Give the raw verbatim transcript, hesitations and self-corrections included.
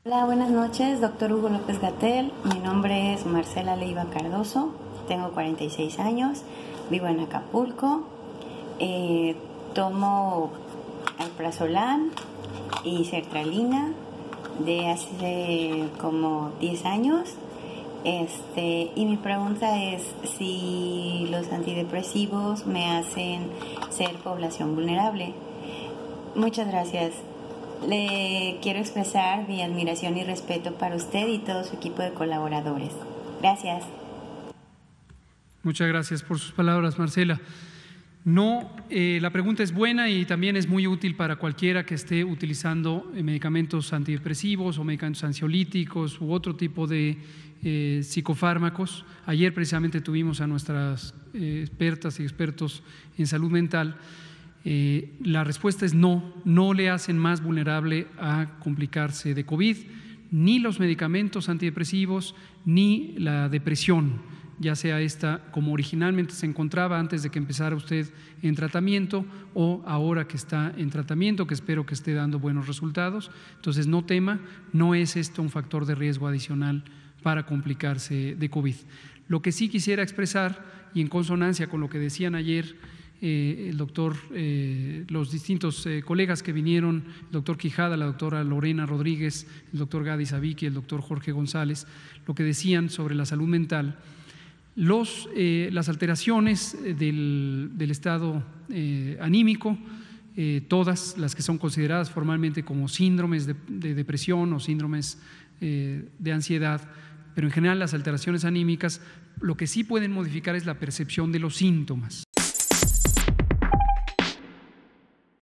Hola, buenas noches, doctor Hugo López-Gatell. Mi nombre es Marcela Leiva Cardoso, tengo cuarenta y seis años, vivo en Acapulco. Eh, tomo alprazolam y sertralina de hace como diez años. Este, y mi pregunta es si los antidepresivos me hacen ser población vulnerable. Muchas gracias. Le quiero expresar mi admiración y respeto para usted y todo su equipo de colaboradores. Gracias. Muchas gracias por sus palabras, Marcela. No, eh, la pregunta es buena y también es muy útil para cualquiera que esté utilizando medicamentos antidepresivos o medicamentos ansiolíticos u otro tipo de eh, psicofármacos. Ayer precisamente tuvimos a nuestras eh, expertas y expertos en salud mental. Eh, la respuesta es no, no le hacen más vulnerable a complicarse de COVID, ni los medicamentos antidepresivos, ni la depresión, ya sea esta como originalmente se encontraba antes de que empezara usted en tratamiento o ahora que está en tratamiento, que espero que esté dando buenos resultados. Entonces no tema, no es esto un factor de riesgo adicional para complicarse de COVID. Lo que sí quisiera expresar, y en consonancia con lo que decían ayer Eh, el doctor, eh, los distintos eh, colegas que vinieron, el doctor Quijada, la doctora Lorena Rodríguez, el doctor Gadi Sabiki, el doctor Jorge González, lo que decían sobre la salud mental, los, eh, las alteraciones del, del estado eh, anímico, eh, todas las que son consideradas formalmente como síndromes de, de depresión o síndromes eh, de ansiedad, pero en general las alteraciones anímicas, lo que sí pueden modificar es la percepción de los síntomas.